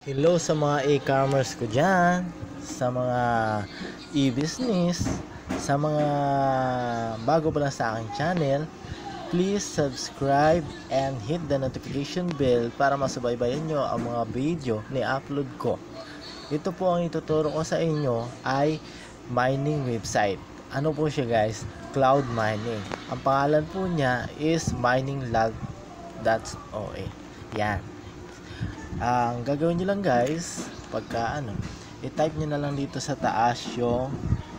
Hello sa mga e-commerce ko dyan, sa mga e-business, sa mga bago pa lang sa aking channel. Please subscribe and hit the notification bell para masubaybayan nyo ang mga video ni upload ko. Ito po ang ituturo ko sa inyo ay mining website. Ano po siya guys? Cloud mining. Ang pangalan po niya is mininglab.oa. Yan. Ang gagawin nyo lang guys, pagka i-type nyo na lang dito sa taas yung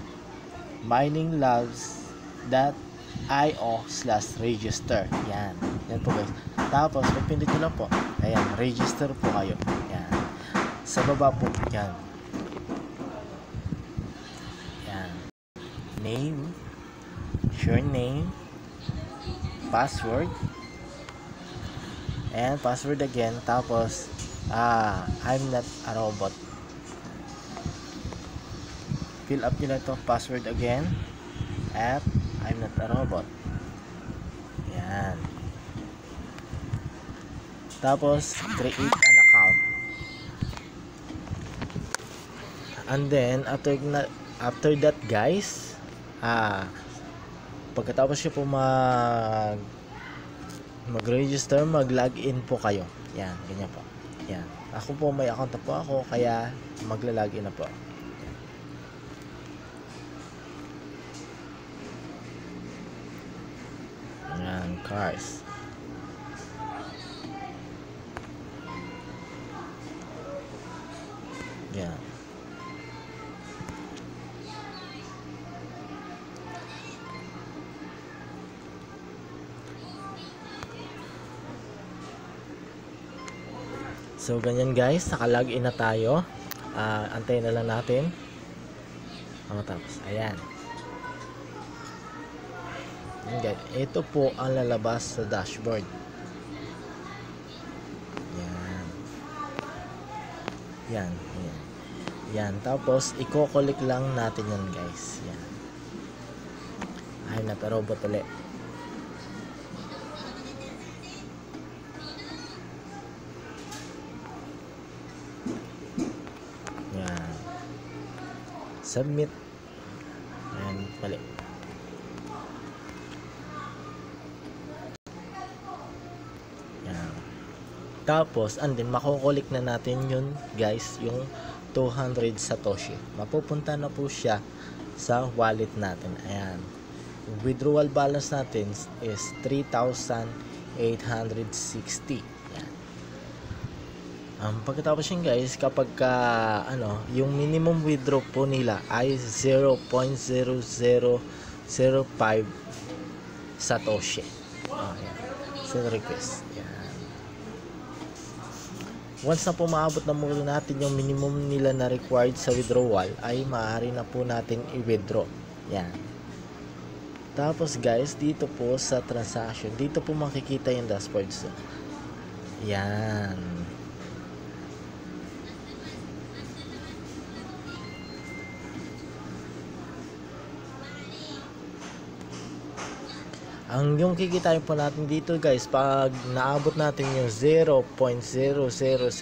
mininglabs.io/register. Yan po guys. Tapos pipindot nyo lang po, ayan, register po kayo. Yan, sa baba po yan, name, surname, password, and password again. Tapos I'm not a robot. Fill up nyo na ito, password again at I'm not a robot. Yan. Tapos create an account. And then after that guys, pagkatapos nyo po mag-register, mag-login po kayo. Yan, ganyan po. Yan. Ako po may account na po ako, kaya magla-login na po. Yan, cars. Yan. So ganyan guys, naka-login na tayo. Antayin na lang natin. Tapos ayan. Guys, ito po ang lalabas sa dashboard. Yan. Yan, yan. Yan, tapos i-collect lang natin yan guys. Yan. Ay, natarobot ulit. Yan. Submit. Ayan, mali. Yan. Tapos, and then makukulik na natin yun guys, yung 200 satoshi. Mapupunta na po siya sa wallet natin. Ayan. Withdrawal balance natin is 3,860. Pagkatapos yun guys, kapag yung minimum withdraw po nila ay 0.0005 satoshi. Yan. Send request. Yan. Once na po maabot na muna natin yung minimum nila na required sa withdrawal, ay maaari na po natin i-withdraw. Yan. Tapos guys, dito po sa transaction, dito po makikita yung dashboard. So, yan. Ang yung kikitain po natin dito guys, pag naabot natin yung 0.0005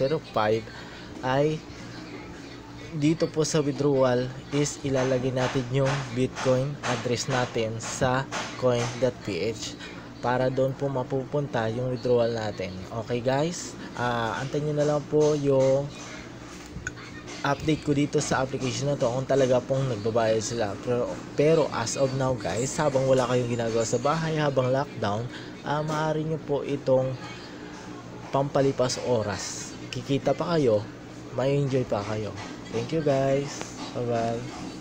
ay dito po sa withdrawal is ilalagay natin yung Bitcoin address natin sa coin.ph para doon po mapupunta yung withdrawal natin. Okay guys, antayin nyo na lang po yung update ko dito sa application na to kung talaga pong nagbabayad sila. Pero as of now guys, habang wala kayong ginagawa sa bahay, habang lockdown, maaari nyo po itong pampalipas oras. Kikita pa kayo, may enjoy pa kayo. Thank you guys. Bye bye.